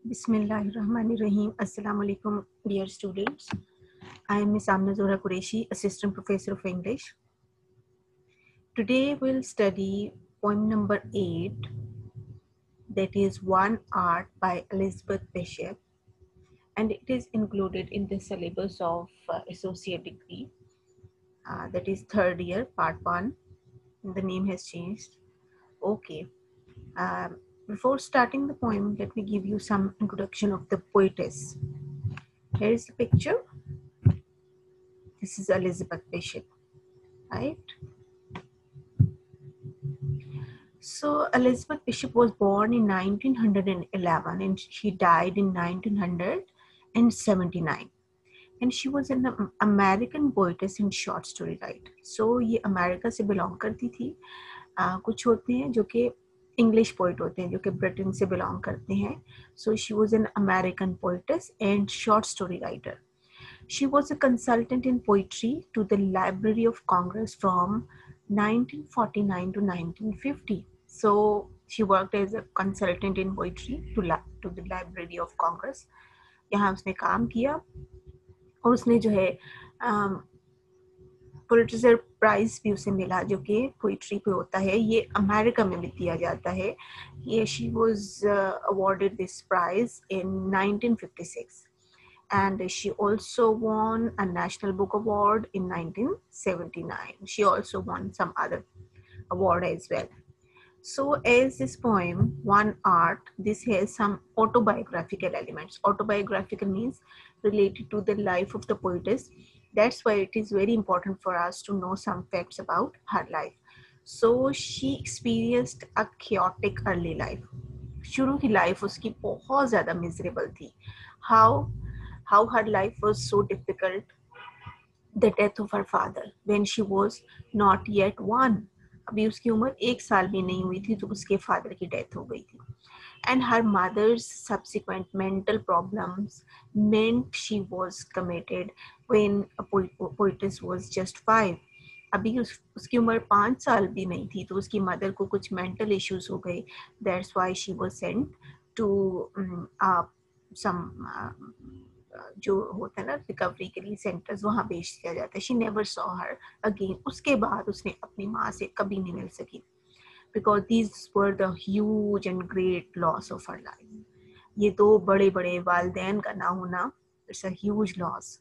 Bismillahirrahmanirrahim. Assalamu alaikum, dear students. I am Ms. Amna Zohra Qureshi, Assistant Professor of English. Today we'll study poem number 8, that is One Art by Elizabeth Bishop, and it is included in the syllabus of associate degree, that is third year, part 1. The name has changed. Okay. Before starting the poem, let me give you some introduction of the poetess. Here is the picture. This is Elizabeth Bishop, right? So Elizabeth Bishop was born in 1911 and she died in 1979. And she was an American poetess and short story writer. So ये America से belong करती थी. कुछ होते हैं जो कि English poet होते हैं जो कि ब्रिटेन से बिलोंग करते हैं. So she was an American poetess and short story writer. She was a consultant in poetry to the Library of Congress from 1949 to 1950. So she worked as a consultant in poetry to the Library of Congress. यहाँ उसने काम किया और उसने जो है Pulitzer prize भी उसे मिला जो कि पोइट्री पे होता है. ये अमेरिका में भी दिया जाता है. ये she was awarded this prize in 1956. And she also won a National Book Award in 1979. She also won some other award as well. So as this poem, One Art, this has some autobiographical elements. Autobiographical means related to the life of the poetess. That's why it is very important for us to know some facts about her life. So she experienced a chaotic early life. शुरू की life उसकी बहुत ज़्यादा miserable थी. How her life was so difficult. The death of her father when she was not yet one. अभी उसकी उम्र 1 साल भी नहीं हुई थी तो उसके फादर की डेथ हो गई थी. And her mother's subsequent mental problems meant she was committed when a poetess was just 5. अभी उसकी उम्र 5 साल भी नहीं थी तो उसकी मदर को कुछ मेंटल इश्यूज हो गए. That's why she was sent to some जो होता है ना रिकवरी के लिए सेंटर्स, वहाँ भेज दिया जाता है. She never saw her again. उसके बाद उसने अपनी माँ से कभी नहीं मिल सकी because these were the huge and great loss of her life. ये 2 बड़े बड़े वालिदैन का ना होना, it's a huge loss.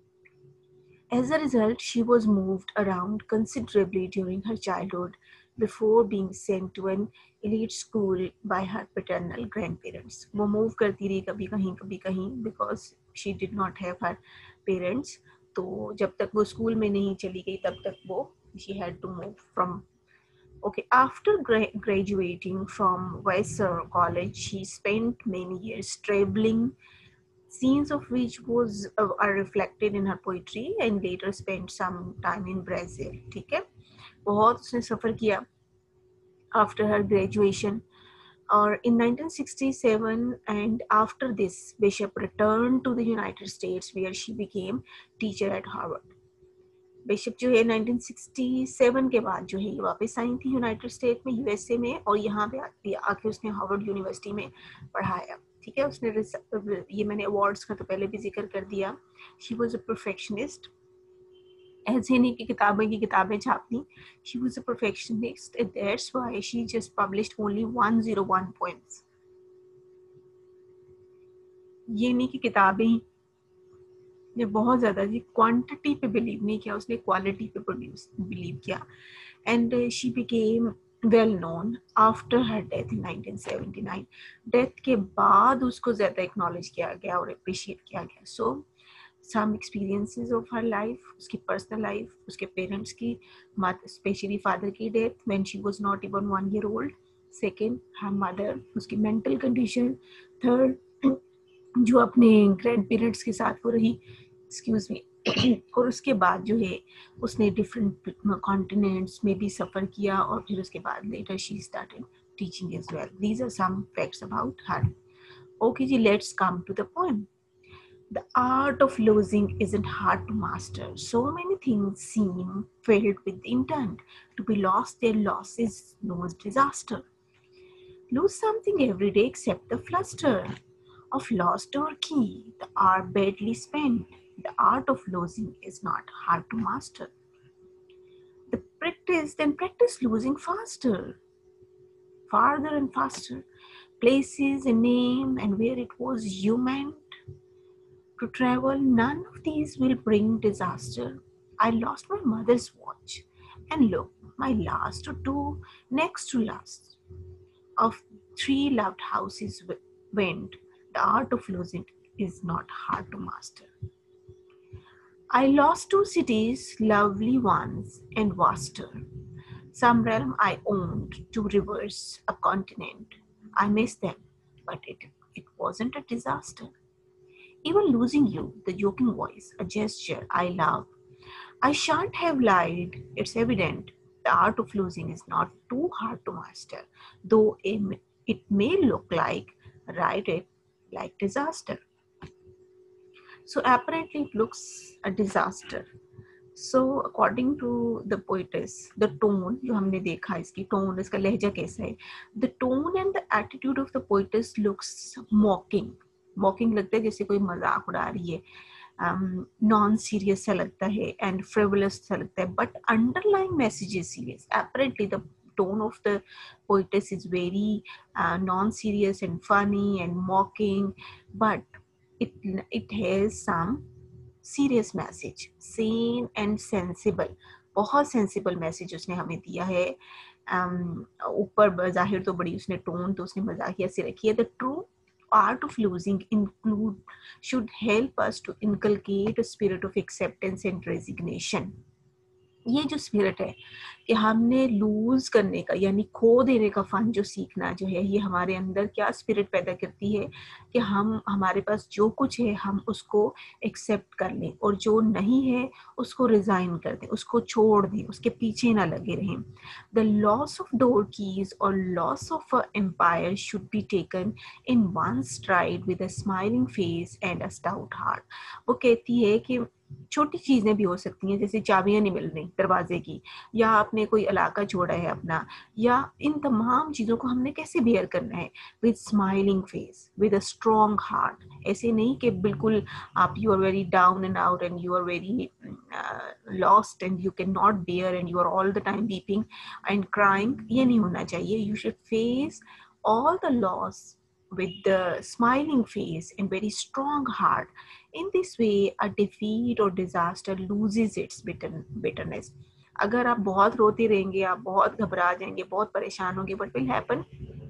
As a result, she was moved around considerably during her childhood before being sent to an elite school by her paternal grandparents. वो move करती रही कभी कहीं because she did not have her parents. तो जब तक वो school में नहीं चली गई तब तक वो she had to move from. Okay, after graduating from Vassar College, she spent many years traveling, scenes of which are reflected in her poetry, and later spent some time in Brazil. ठीक है, बहुत उसने सफ़र किया after her graduation. Or in 1967, and after this, Bishop returned to the United States where she became teacher at Harvard. Bishop जो है 1967 के बाद जो है ये वापस आई थी यूनाइटेड स्टेट में, यूएसए में, और यहाँ पे आके उसने हार्वर्ड यूनिवर्सिटी में पढ़ाया. ठीक है, उसने ये मैंने अवार्ड्स का तो पहले भी जिक्र कर दिया. She was a perfectionist. ऐसे नहीं कि किताबें छापनी. She was a perfectionist and that's why she just published only 101 poems. ये नहीं कि किताबें ने बहुत ज़्यादा जी क्वांटिटी पे बिलीव नहीं किया, उसने क्वालिटी पे बिलीव किया. And she became well known after her death in 1979. Death के बाद उसको ज़्यादा एक्नॉलेज किया गया और अप्रिशिएट किया गया. So some experiences of her life, उसकी पर्सनल लाइफ, उसके पेरेंट्स की, स्पेशली फादर की death when she was not even 1 year old. Second, her mother, उसकी मेंटल कंडीशन. थर्ड, जो अपने ग्रैंड पेरेंट्स के साथ वो रही, एक्सक्यूज मी. और उसके बाद जो है उसने डिफरेंट कॉन्टिनेंट्स में भी सफ़र किया और फिर उसके बाद later she started teaching as well. These are some facts about her. Okay जी, let's come to the poem. The art of losing isn't hard to master. So many things seem filled with intent. To be lost, their loss is no disaster. Lose something every day except the fluster. of lost door key, the hour badly spent. The art of losing is not hard to master. Practice losing faster, farther and faster. Places a name and where it was you meant to travel. None of these will bring disaster. I lost my mother's watch, and look, my last or two, next to last, of three loved houses went. The art of losing is not hard to master. I lost two cities, lovely ones and vaster. Some realm I owned, two rivers, a continent. I missed them, but it wasn't a disaster. Even losing you, the joking voice, a gesture I love. I shan't have lied, it's evident. The art of losing is not too hard to master, though it may look like, write it, like disaster. So apparently it looks a disaster. So according to the poetess, the tone जो हमने देखा इसकी tone, इसका लहजा कैसा है, the tone and the attitude of the poetess looks mocking. Mocking लगता है जैसे कोई मजाक उड़ा रही है, non serious सा लगता है and frivolous सा लगता है, but underlying message is serious. Apparently the tone of the poetess is very non serious and funny and mocking, but it has some serious message, sane and sensible, बहुत sensible message उसने हमें दिया है. ऊपर जाहिर तो बड़ी उसने टोन तो उसने मजाकिया से रखी है. The true art of losing should help us to inculcate a spirit of acceptance and resignation. ये जो स्पिरिट है कि हमने लूज करने का यानी खो देने का फन जो सीखना जो है, ये हमारे अंदर क्या स्पिरिट पैदा करती है कि हम हमारे पास जो कुछ है हम उसको एक्सेप्ट कर लें और जो नहीं है उसको रिजाइन कर दें, उसको छोड़ दें, उसके पीछे ना लगे रहें. The loss of door keys और loss of a empire should be taken in one stride with a smiling face and a stout heart. वो कहती है कि छोटी चीजें भी हो सकती हैं, जैसे चाबियां नहीं मिल रही दरवाजे की, या आपने कोई इलाका छोड़ा है अपना, या इन तमाम चीजों को हमने कैसे बेयर करना है, with smiling face, with a strong heart. ऐसे नहीं कि बिल्कुल आप you are very down and out and you are very lost and you can not bear and you are all the time weeping and crying. ये नहीं होना चाहिए. You should face all the loss with the smiling face and very strong heart. In this way, a defeat or disaster loses its bitterness. अगर आप बहुत रोते रहेंगे, आप बहुत घबरा जाएंगे, बहुत परेशान होंगे, what will happen?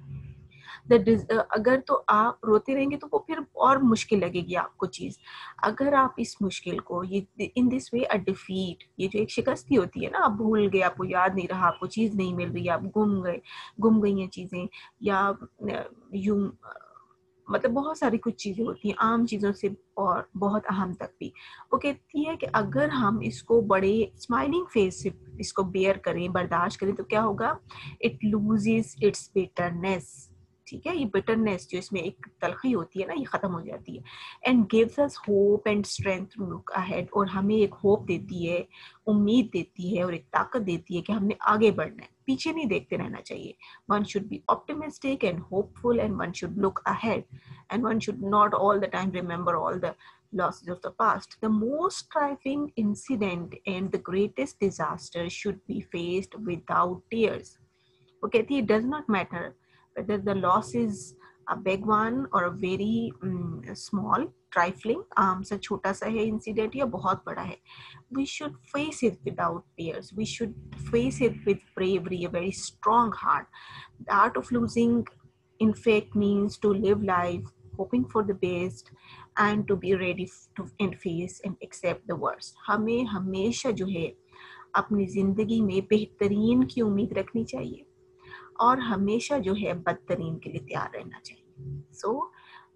अगर तो आप रोते रहेंगे तो वो फिर और मुश्किल लगेगी आपको चीज. अगर आप इस मुश्किल को ये in this way a defeat, ये जो एक शिकस्ती होती है ना, आप भूल गए, आपको याद नहीं रहा, आपको चीज नहीं मिल रही, आप गुम गई हैं चीजें, या यूं मतलब बहुत सारी कुछ चीजें होती हैं आम चीजों से और बहुत अहम तक भी. वो कहती है कि अगर हम इसको बड़े स्माइलिंग फेस से इसको बेयर करें, बर्दाश्त करें, तो क्या होगा? It loses its bitterness. ठीक है, ये बिटरनेस जो इसमें एक तलखी होती है ना, ये खत्म हो जाती है. And gives us hope and strength to look ahead, और हमें एक होप देती है, उम्मीद देती है और एक ताकत देती है कि हमने आगे बढ़ना है, पीछे नहीं देखते रहना चाहिए. One should be optimistic and hopeful, and one should look ahead, and one should not all the time remember all the losses of the past. The most trifling incident and the greatest disaster should be faced without tears. वो कहती है, it does not matter whether the loss is a big one or a very small, trifling, आम सा छोटा सा है incident या बहुत बड़ा है. We should face it without tears. We should face it with bravery, a very strong heart. The art of losing, in fact, means to live life hoping for the best and to be ready to and face and accept the worst. हमें हमेशा जो है अपनी जिंदगी में बेहतरीन की उम्मीद रखनी चाहिए और हमेशा जो है बदतरीन के लिए तैयार रहना चाहिए. So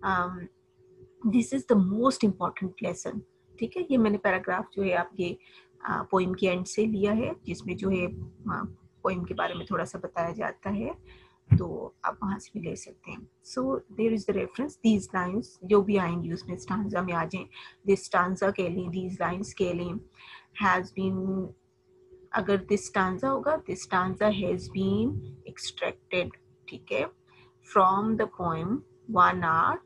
this is the most important lesson. ठीक है, ये मैंने पैराग्राफ जो है आपके पोइम के एंड से लिया है, जिसमें जो है पोइम के बारे में थोड़ा सा बताया जाता है, तो आप वहाँ से भी ले सकते हैं. So there is the reference, these lines जो भी आएंगी उसमें स्टांजा में आ जाएं. दिस स्टांजा कह लें, दीज लाइन्स कह लें, हैज़ बीन, अगर दिस स्टांजा होगा, this stanza has been extracted, ठीक है, from the poem one art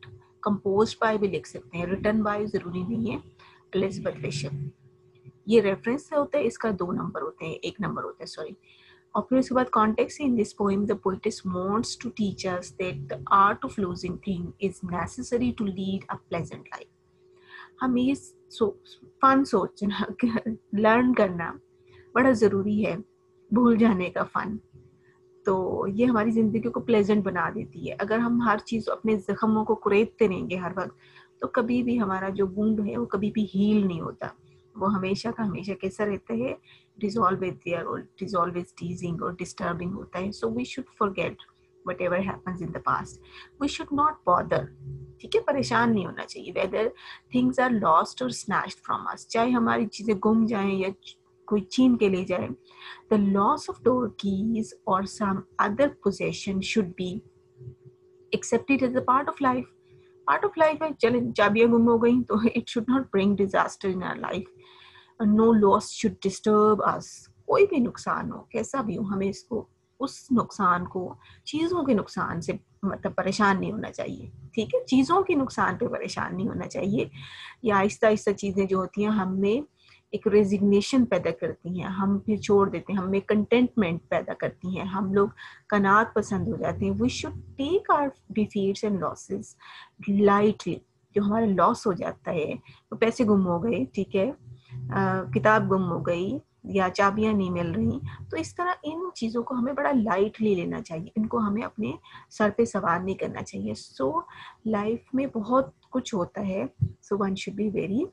composed by भी लिख सकते हैं, रिटन बाय जरूरी नहीं है, एलिजाबेथ फिशर। ये रेफरेंस होता है, इसका 2 नंबर होते हैं, 1 नंबर होता है, सॉरी। और फिर उसके बाद context in this poem the poetess wants to teach us that the art of losing thing is necessary to lead a pleasant life. हमें ये फन सोचना, लर्न करना बड़ा ज़रूरी है, भूल जाने का फन। तो ये हमारी ज़िंदगी को प्लेजेंट बना देती है। अगर हम हर चीज़ अपने ज़ख्मों को कुरेदते रहेंगे हर वक्त, तो कभी भी हमारा जो वुंड है वो कभी भी हील नहीं होता, वो हमेशा का हमेशा कैसा रहता है, इट इज़ ऑलवेज देयर और इट इज़ ऑलवेज टीजिंग और डिस्टर्बिंग होता है। So we should forget whatever happens in the past. We should not bother, ठीक है, परेशान नहीं होना चाहिए whether things are lost or snatched from us, चाहे हमारी चीज़ें गुम जाएं या कोई छीन के ले जाए। The loss of door keys or some other possession should be accepted as a part of life. Part of life है, चले चाबियां गुम हो गई तो it should not bring disaster in our life. No loss should disturb us. कोई भी नुकसान हो, कैसा भी हो, हमें इसको, उस नुकसान को, चीज़ों के नुकसान से मतलब परेशान नहीं होना चाहिए, ठीक है, चीज़ों के नुकसान पे परेशान नहीं होना चाहिए। या आहिस्ता आहिस्ता चीज़ें जो होती हैं हमें एक रेजिग्नेशन पैदा करती हैं, हम फिर छोड़ देते हैं, हमें कंटेंटमेंट पैदा करती हैं, हम लोग कनात पसंद हो जाते हैं। We should take our defeats and losses lightly. जो हमारा लॉस हो जाता है, तो पैसे गुम हो गए, ठीक है, किताब गुम हो गई या चाबियां नहीं मिल रही, तो इस तरह इन चीज़ों को हमें बड़ा लाइटली लेना चाहिए, इनको हमें अपने सर पे सवार नहीं करना चाहिए। सो लाइफ में बहुत कुछ होता है, so one should be very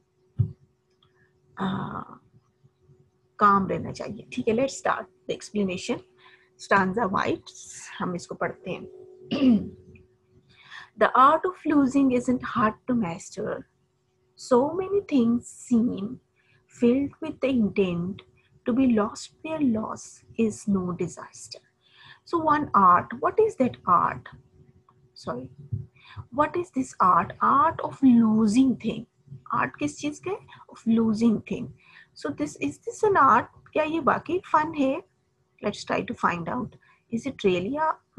calm रहना चाहिए, ठीक है। Let's start the explanation. Stanza wise, हम इसको पढ़ते हैं। The art of losing isn't hard to master. So many things seem filled with the intent to be lost where loss is no disaster. So one art, what is that art? Sorry. What is this art? Art of losing thing. Art किस चीज का है? Of losing thing. So is this an art? क्या ये वाकई fun है? Let's try to find out. Is it really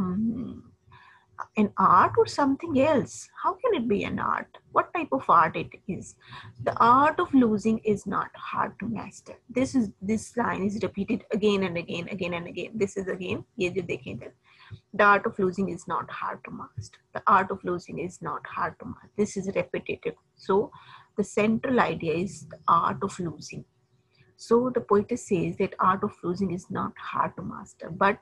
an art or something else? How can it be an art? What type of art it is? The art of losing is not hard to master. This line is repeated again and again, again and again. This is again, ये जो देखें इधर, the art of losing is not hard to master. The art of losing is not hard to master. This is repetitive. So the central idea is the art of losing. So the poetess says that art of losing is not hard to master, but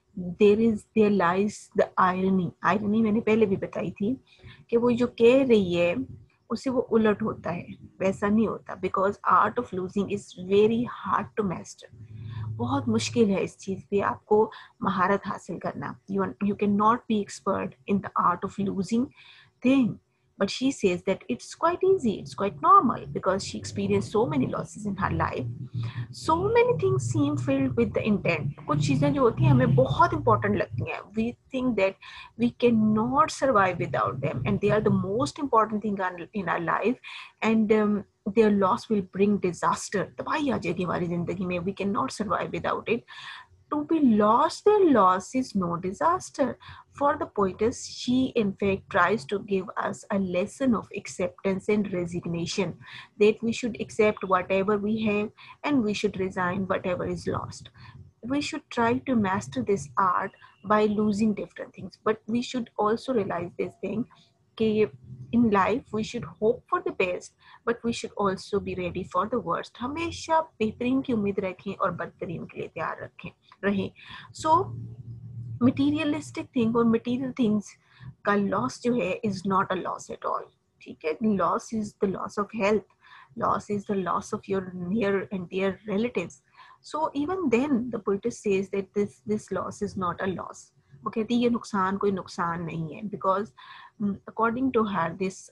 there lies the irony. Irony मैंने पहले भी बताई थी कि वो जो कह रही है उससे वो उलट होता है, वैसा नहीं होता। Because art of losing is very hard to master. बहुत मुश्किल है इस चीज़ पे आपको महारत हासिल करना. You cannot be expert in the art of losing thing. But she says that it's quite easy, it's quite normal, because she experienced so many losses in her life. So many things seem filled with the intent. कुछ चीज़ें जो होती हैं हमें बहुत important लगती हैं. We think that we cannot survive without them, and they are the most important thing in our life. And their loss will bring disaster. तबाही आ जाएगी हमारी जिंदगी में. We cannot survive without it. To be lost, their loss is no disaster. For the poetess, she in fact tries to give us a lesson of acceptance and resignation, that we should accept whatever we have and we should resign whatever is lost. We should try to master this art by losing different things, but we should also realize this thing कि in life we should hope for the best, but we should also be ready for the worst. हमेशा बेहतरीन की उम्मीद रखें और बदतरीन के लिए तैयार रहें. So materialistic thing or material things का loss जो है is not a loss at all. ठीक है, loss is the loss of health, loss is the loss of your near and dear relatives. So even then the poetess says that this loss is not a loss. वो कहती है ये नुकसान कोई नुकसान नहीं है, because according to her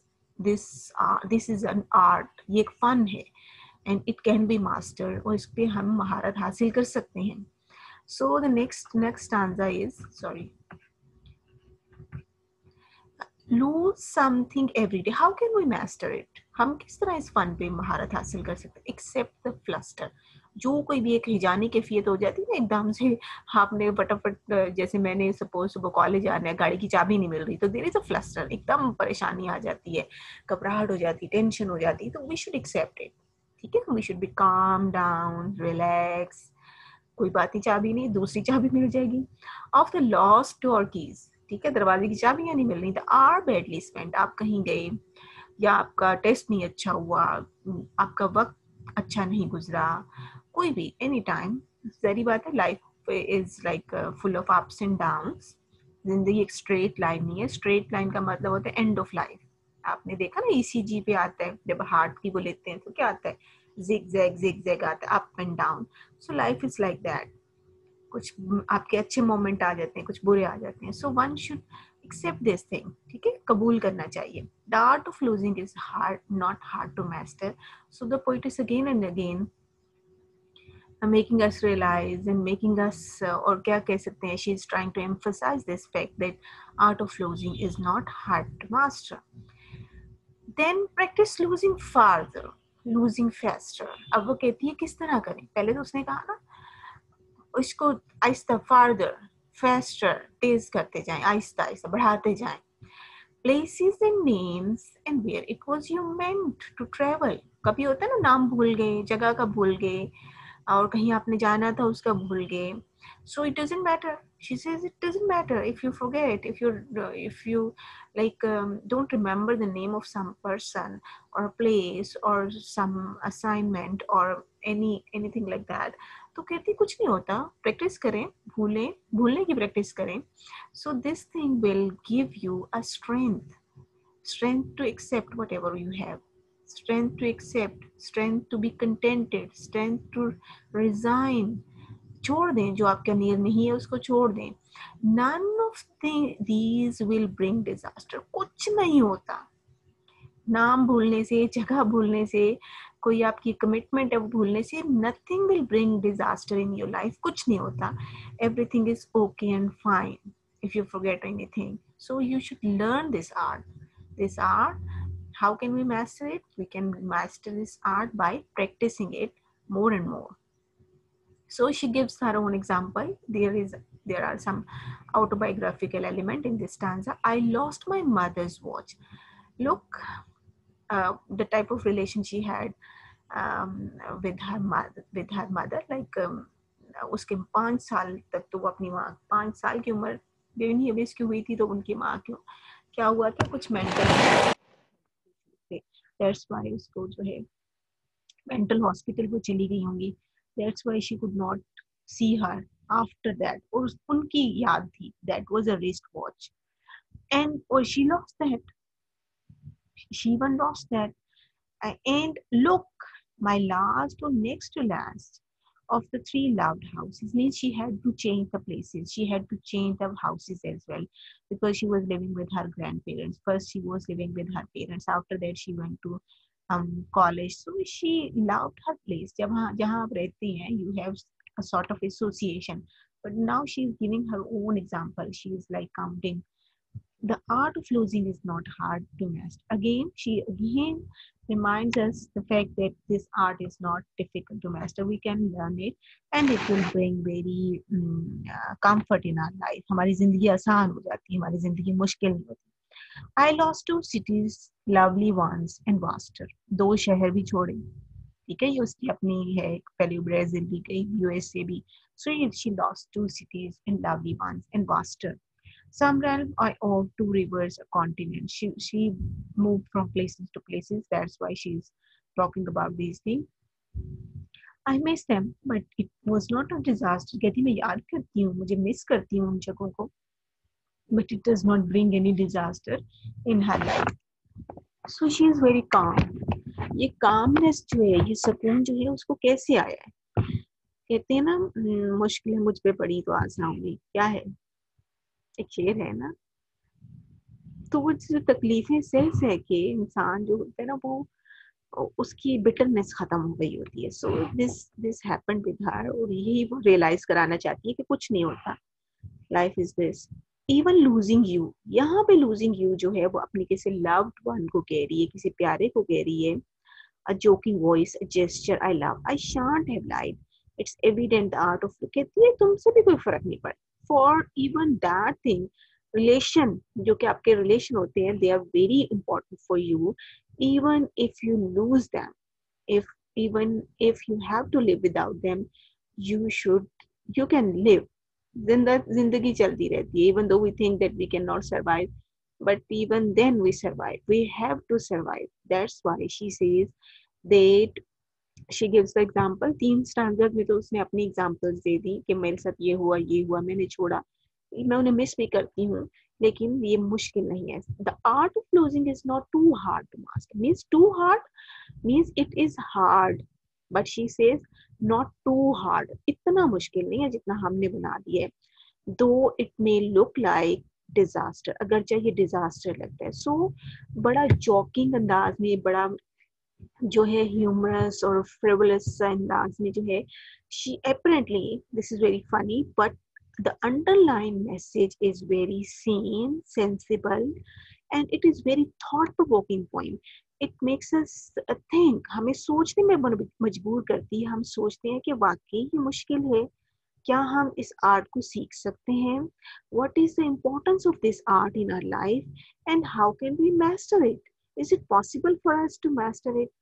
this is an art, ये एक फन है, and it can be mastered, और इस पे हम महारत हासिल कर सकते हैं. So the next stanza is, sorry, lose something every day. How can we master it? हम किस तरह इस फन पे महारत हासिल कर सकते हैं? Accept the fluster. जो कोई भी एक हिजानी कैफियत हो जाती है ना एकदम से, आपने फटाफट जैसे मैंने सपोज सुबह कॉलेज आना है, गाड़ी की चाबी नहीं मिल रही, तो देयर इज अ फ्लस्टर, एकदम परेशानी आ जाती है, घबराहट हो जाती है, टेंशन हो जाती है, तो वी शुड एक्सेप्ट इट, ठीक है, we should be calm down, relax, कोई बात नहीं, चाबी नहीं, दूसरी चाबी मिल जाएगी। Of the lost door keys, ठीक है, दरवाजे की चाबियां नहीं मिल रही, द आर बैडली स्पेंट, आप कहीं गए या आपका टेस्ट नहीं अच्छा हुआ, आपका वक्त अच्छा नहीं गुजरा, कोई भी एनी टाइम, सारी बात है, life is like full of ups and downs, जिंदगी एक स्ट्रेट लाइन नहीं है, स्ट्रेट लाइन का मतलब होता है एंड ऑफ लाइफ। आपने देखा ना ईसीजी पे आता है, जब हार्ट की वो लेते हैं तो क्या आता है, जिग जैग आता है, up and down. So life is like that, कुछ आपके अच्छे मोमेंट आ जाते हैं, कुछ बुरे आ जाते हैं, so one should accept this thing, ठीक है, कबूल करना चाहिए। The art of losing is hard, not hard to master, so the poet is again and again making us realize and making us और क्या कह सकते हैं, she is trying to emphasize this fact that art of losing is not hard to master. Then practice losing farther, losing faster. अब वो कहती है किस तरह करें, पहले तो उसने कहा ना इसको आहिस्ता, फार्दर, फास्टर, तेज करते जाएं, आहिस्ता आहिस्ता बढ़ाते जाएं। Places and names and where it was you meant to travel, कभी होता है ना नाम भूल गए, जगह का भूल गए, और कहीं आपने जाना था उसका भूल गए, so it doesn't matter, she says it doesn't matter if you forget, if you like don't remember the name of some person or place or some assignment or anything like that, तो कहती कुछ नहीं होता, practice करें, भूलने की practice करें, so this thing will give you a strength to accept whatever you have, strength to accept, strength to be contented, strength to resign, छोड़ दें, जो आपका नियर नहीं है उसको छोड़ दें। none of these will bring disaster, कुछ नहीं होता, नाम भूलने से, जगह भूलने से, कोई आपकी कमिटमेंट है वो भूलने से, nothing will bring disaster in your life, कुछ नहीं होता, everything is okay and fine if you forget anything, so you should learn this art. How can we master it? We can master this art by practicing it more and more. So she gives her own example. There are some autobiographical element in this stanza. I lost my mother's watch. Look, the type of relation she had with her mother. Like उसके 5 साल तक तो वो अपनी माँ, 5 साल की उम्र बेनी अबेस की हुई थी, तो उनकी माँ क्यों क्या हुआ था, कुछ मेंटल, दैट्स व्हाई उसको जो है मेंटल हॉस्पिटल वो चली गई होंगी, that's why she could not see her after that, और उनकी याद थी, that was a wrist watch, and और she lost that, she even lost that. And look, my last or next to last of the 3 loved houses, means she had to change the places, she had to change the houses as well, because she was living with her grandparents. First she was living with her parents, after that she went to college, so she loved her place. जहाँ आप रहते हैं, you have a sort of association, but now she is giving her own example, she is like counting. The art of losing is not hard to master. Again, she again reminds us the fact that this art is not difficult to master. We can learn it, and it will bring very comfort in our life. हमारी जिंदगी आसान हो जाती है, हमारी जिंदगी मुश्किल नहीं होती. I lost 2 cities, lovely ones and vaster. 2 शहर भी छोड़े, ठीक है, ये उसकी अपनी है, पहले ब्राजील भी गई, यूएसए भी. So she lost 2 cities and lovely ones and vaster. Some realm or 2 rivers, a continent. She moved from places to places. That's why she's talking about these things. I miss them, but it was not a disaster. कहती मैं याद करती हूँ, मुझे miss करती हूँ उन जगहों को, but it does not bring any disaster in her life. So she is very calm. ये calmness जो है, ये सुकून जो है, उसको कैसे आया है? कहते हैं ना, मुश्किलें मुझ पे पड़ी तो आसान हुई, क्या है, एक शेर है ना, तो वो जो तकलीफें सेल्स है कि इंसान जो होता है ना, वो उसकी बिटरनेस खत्म हो गई होती है. So this happened with her, और यही वो रियलाइज कराना चाहती है कि कुछ नहीं होता, life is this. Even losing you, यहाँ पे लूजिंग यू जो है वो अपनी किसी लव्ड वन को कह रही है, किसी प्यारे को कह रही है, a joking voice, a gesture I love. I shan't have lied. It's evident the art of कहती है तुमसे भी कोई फर्क नहीं पड़ता. For even that thing, relation जो कि आपके relation होते हैं, they are very important for you. Even if you lose them, if even if you have to live without them, you can live. जिंदगी चलती रहती है. Even though we think that we cannot survive, but even then we survive. We have to survive. That's why she says that she gives the example. 3 standard में तो उसने अपनी examples दे दी कि मेरे साथ ये हुआ मैंने छोड़ा. मैं उन्हें मिस भी करती हूँ, लेकिन ये मुश्किल नहीं है. The art of losing is not too hard to master. Means too hard means it is hard, but she says not too hard. इतना मुश्किल नहीं है जितना हमने बना दिया है. Though it may look like disaster, अगर चाहिए डिजास्टर लगता है. सो बड़ा जॉकिंग अंदाज में, बड़ा जो है ह्यूमरस और फ्रिवलस अंदाज में जो है, she apparently this is very funny, but the underlying message is very sane, sensible, and it is very thought provoking point. It makes us think, हमें सोचने में मजबूर करती है. हम सोचते हैं कि वाकई ये मुश्किल है, क्या हम इस आर्ट को सीख सकते हैं? What is the importance of this art in our life and how can we master it? Is it possible for us to master it?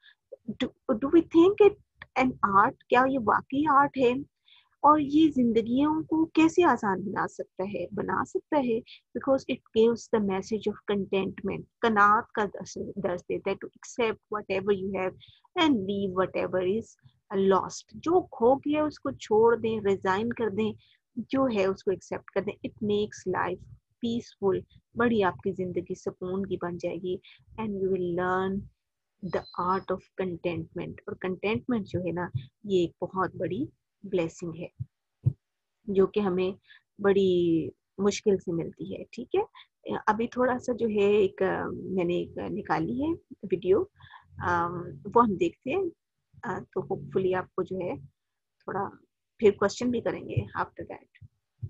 Do we think it an art? क्या ये वाकई art है? और ये जिंदगियों को कैसे आसान बना सकता है. Because it gives the message of contentment. कनात का दर्ज देता है. To accept whatever you have and leave whatever is lost. जो खो गया उसको छोड़ दें, रिजाइन कर दें, जो है उसको एक्सेप्ट कर दें. It makes life peaceful. बड़ी आपकी जिंदगी सुकून की बन जाएगी. And you will learn the art of contentment. और कंटेंटमेंट जो है ना, ये एक बहुत बड़ी ब्लेसिंग है जो कि हमें बड़ी मुश्किल से मिलती है. ठीक है, अभी थोड़ा सा जो है एक मैंने एक निकाली है वीडियो, वो हम देखते हैं. तो होपफुली आपको जो है थोड़ा फिर क्वेश्चन भी करेंगे after that.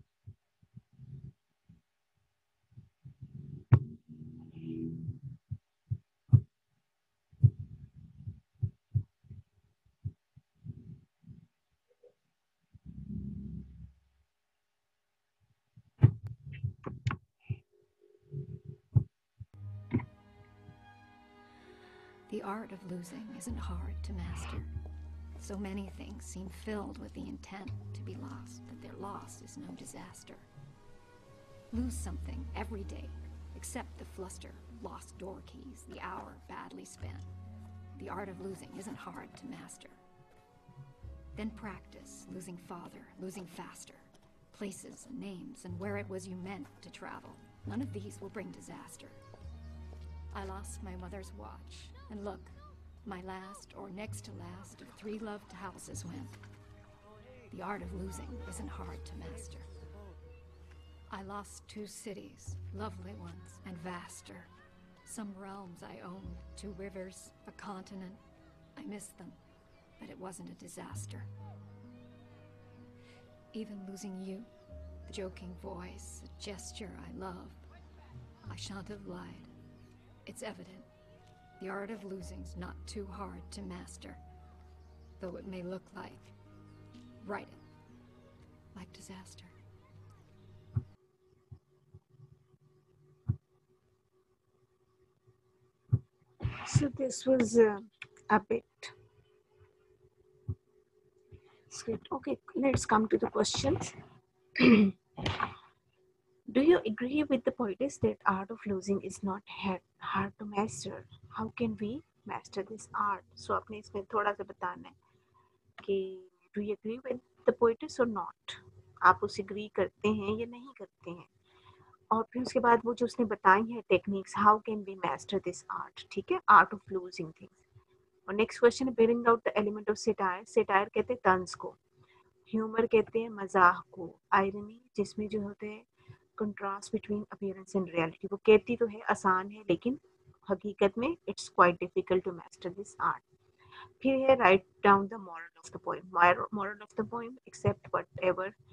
The art of losing isn't hard to master. So many things seem filled with the intent to be lost, that their loss is no disaster. Lose something every day, except the fluster, lost door keys, the hour badly spent. The art of losing isn't hard to master. Then practice losing farther, losing faster, places and names and where it was you meant to travel. None of these will bring disaster. I lost my mother's watch, and look, my last or next to last of 3 loved houses went. The art of losing isn't hard to master. I lost 2 cities, lovely ones and vaster. Some realms I owned, 2 rivers, a continent. I missed them, but it wasn't a disaster. Even losing you, the joking voice, a gesture I love, I shan't have lied. It's evident. The art of losing's not too hard to master, though it may look like, write it, like disaster. So this was a bit script. Okay, let's come to the questions. Do you agree with the poetess that art of losing is not hard to master? How can we master this art? So आपने इसमें थोड़ा सा बताना है कि do you agree with the poetess or not? आप उसे agree करते हैं या नहीं करते हैं? और फिर उसके बाद वो जो उसने बताई है techniques, how can we master this art. ठीक है, आर्ट ऑफ लूजिंग थिंग्स. और नेक्स्ट क्वेश्चन है bring out the element of satire. Satire कहते हैं तंज को, ह्यूमर कहते हैं मजाक को, आयरनी जिसमें जो होते हैं contrast between appearance and reality. वो कहती तो है आसान है, लेकिन हकीकत में it's quite difficult to master this art. फिर है write down the moral of the poem. Moral of the poem, accept what ever